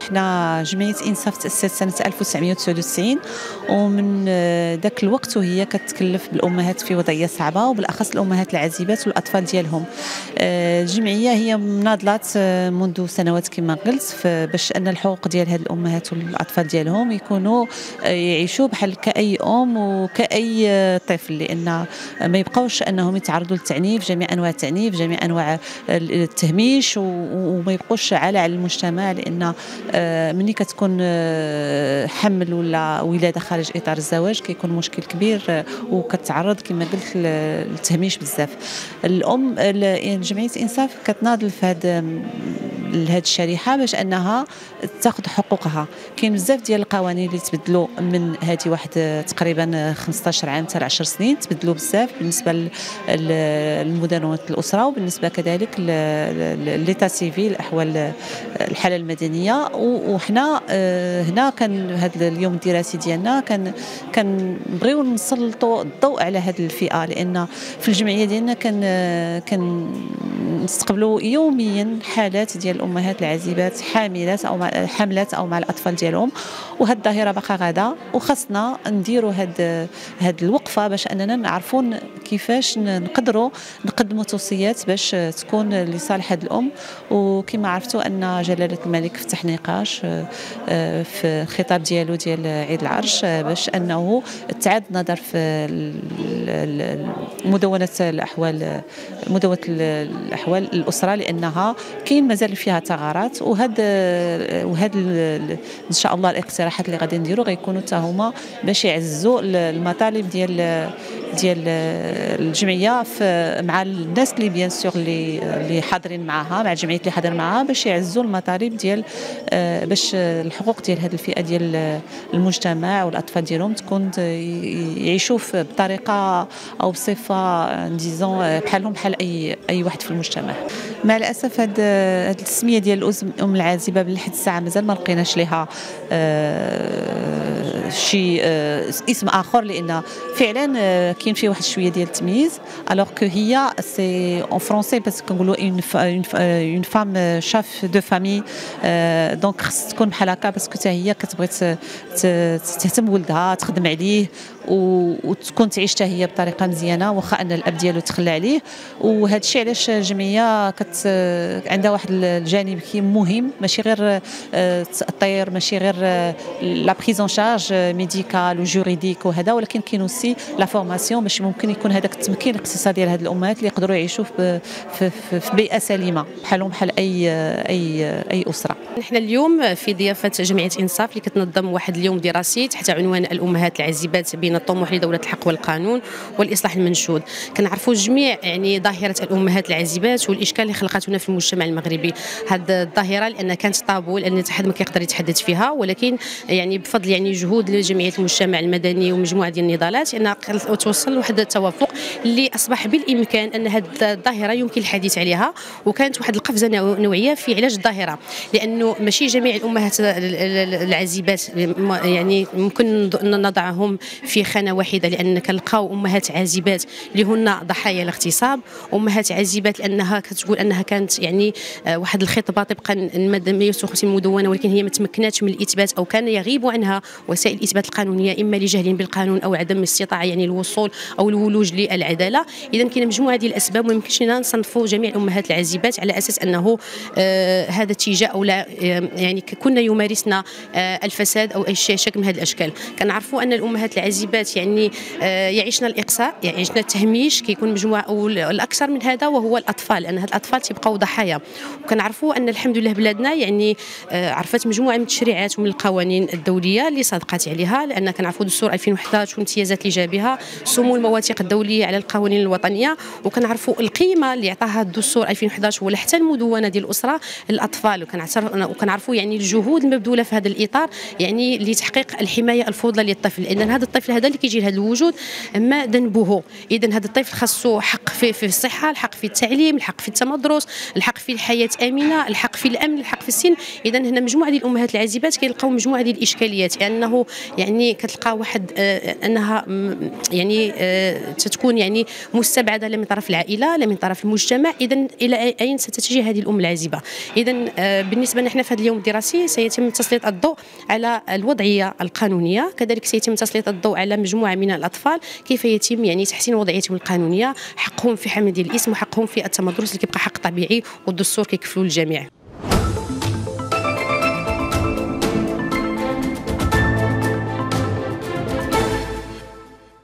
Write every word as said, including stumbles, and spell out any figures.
حنا جمعية إنصاف تأسست سنة ألف وتسعمائة وتسعة وتسعين، ومن ذاك الوقت وهي كتكلف بالأمهات في وضعية صعبة، وبالأخص الأمهات العازبات والأطفال ديالهم. الجمعية هي مناضلات منذ سنوات كما قلت باش أن الحقوق ديال هاد الأمهات والأطفال ديالهم يكونوا يعيشوا بحال كأي أم وكأي طفل، لأن ما يبقاوش أنهم يتعرضوا للتعنيف، جميع أنواع التعنيف، جميع أنواع التهميش، وما يبقوش عالة على المجتمع، لأن ملي كتكون حمل ولا ولادة خارج إطار الزواج كيكون مشكل كبير وكتعرض كما قلت للتهميش بزاف. الأم جمعية إنصاف كتناضل في هذا لهذه الشريحه باش انها تاخذ حقوقها. كاين بزاف ديال القوانين اللي تبدلوا من هذه واحد تقريبا خمسطاش عام حتى عشر سنين، تبدلوا بزاف بالنسبه للمدونة الاسره، وبالنسبه كذلك ليتا سيفيل احوال الحاله المدنيه. وحنا هنا كان هذا اليوم الدراسي ديالنا كان كنبغيو نسلطوا الضوء على هذه الفئه، لان في الجمعيه ديالنا كان كان نستقبلوا يوميا حالات ديال الامهات العازبات حاملات او مع حاملات او مع الاطفال ديالهم، وهاد الظاهره باقا غادا، وخاصنا نديروا هاد هاد الوقفه باش اننا نعرفوا كيفاش نقدروا نقدموا توصيات باش تكون لصالح هاد الام. وكما عرفتوا ان جلاله الملك فتح نقاش في الخطاب ديالو ديال عيد العرش باش انه تعاد النظر في مدونه الاحوال مدونه الاحوال الاسره، لانها كاين مازال فيها ثغرات، وهذا وهذا ان شاء الله الاقتراحات اللي غادي نديروا غيكونوا حتى هما باش يعززوا المطالب ديال ديال الجمعيه مع الناس اللي بيان سور اللي اللي حاضرين معها، مع الجمعيات اللي حاضرين معها، باش يعززوا المطالب ديال باش الحقوق ديال هذه الفئه ديال المجتمع والاطفال ديالهم تكون يعيشوا بطريقه او بصفه ديزون بحالهم بحال اي اي واحد في المجتمع. مع الاسف هاد هاد التسميه ديال الام العازبه لحد الساعه مازال ما لقيناش ليها آه شي آه اسم اخر، لان فعلا آه كاين فيه واحد شويه ديال التمييز، الوغ كو هي سي اون فرونسي باسكو كنقولوا اون اون فام شاف دو فامي، دونك خص تكون بحال هكا باسكو حتى هي كتبغي تهتم بولدها، تخدم عليه، وتكون تعيش حتى هي بطريقه مزيانه واخا ان الاب ديالو تخلى عليه. وهذا الشيء علاش الجمعيه كت عندها واحد الجانب مهم، ماشي غير التطير، ماشي غير لا بريزون شارج ميديكال وجوريديك وهذا، ولكن كاين اوسي لا فورماسيون باش ممكن يكون هذاك التمكين الاقتصادي ديال هاد الامهات اللي يقدروا يعيشوا في, في, في, في بيئه سليمه بحالهم بحال اي اي اي اسره. نحن اليوم في ضيافه جمعيه انصاف اللي كتنظم واحد اليوم دراسي تحت عنوان الامهات العازبات بين الطموح لدوله الحق والقانون والاصلاح المنشود. كنعرفوا الجميع يعني ظاهره الامهات العازبات والاشكال اللي خلقتنا في المجتمع المغربي. هذه الظاهره لان كانت طابو، لان حد ما كيقدر يتحدث فيها، ولكن يعني بفضل يعني جهود لجمعيه المجتمع المدني ومجموعه ديال النضالات انها توصل لواحد التوافق اللي اصبح بالامكان ان هذه الظاهره يمكن الحديث عليها، وكانت واحد القفزه نوعيه في علاج الظاهره، لانه ماشي جميع الامهات العازبات يعني ممكن نضعهم في خانه واحده، لان كنلقاو امهات عازبات اللي هن ضحايا الاغتصاب، امهات عازبات لانها كتقول انها كانت يعني واحد الخطبه طبقا الماده مئة وستة وخمسين المدونه، ولكن هي ما تمكناتش من الاثبات او كان يغيب عنها وسائل الاثبات القانونيه، اما لجهل بالقانون او عدم استطاعه يعني الوصول او الولوج للعداله. اذا كاين مجموعه ديال الاسباب، وما يمكنش لنا نصنفوا جميع الامهات العازبات على اساس انه آه هذا اتجاه او لا آه يعني كنا يمارسنا آه الفساد او اي شكل من هذه الاشكال. كنعرفوا ان الامهات العازبات يعني آه يعيشن الاقصاء، يعيشن التهميش، كيكون مجموعه او الاكثر من هذا وهو الاطفال، لان هاد الاطفال تيبقاو ضحايا. وكنعرفوا ان الحمد لله بلادنا يعني آه عرفت مجموعه من التشريعات ومن القوانين الدوليه اللي صادقات عليها، لان كنعرفوا دستور ألفين وأحد عشر والامتيازات اللي جا بها، سمو المواثيق الدوليه على القوانين الوطنيه، وكنعرفوا القيمه اللي عطاها الدستور ألفين وأحد عشر ولا حتى المدونه ديال الاسره للاطفال، وكنعرفوا يعني الجهود المبذوله في هذا الاطار يعني لتحقيق الحمايه الفضلى للطفل، لان هذا الطفل هذا اللي كيجي لهذا الوجود ما ذنبه. اذا هذا الطفل خاصو حق في, في الصحه، الحق في التعليم، الحق في التمدرس، الحق في الحياه امنه، الحق في الامن، الحق في السن. اذا هنا مجموعه ديال الامهات العازبات كيلقاو مجموعه ديال الاشكاليات، لانه يعني كتلقى واحد آه انها يعني آه تتكون يعني مستبعده لا من طرف العائله لا من طرف المجتمع. اذا الى اين ستتجه هذه الام العازبه؟ اذا آه بالنسبه لان حنا في هذا اليوم الدراسي سيتم تسليط الضوء على الوضعيه القانونيه، كذلك سيتم تسليط الضوء على مجموعه من الاطفال كيف يتم يعني تحسين وضعيتهم القانونيه، حقهم في حمل الاسم وحقهم في التمدرس اللي كيبقى حق طبيعي والدستور كيكفلوا للجميع.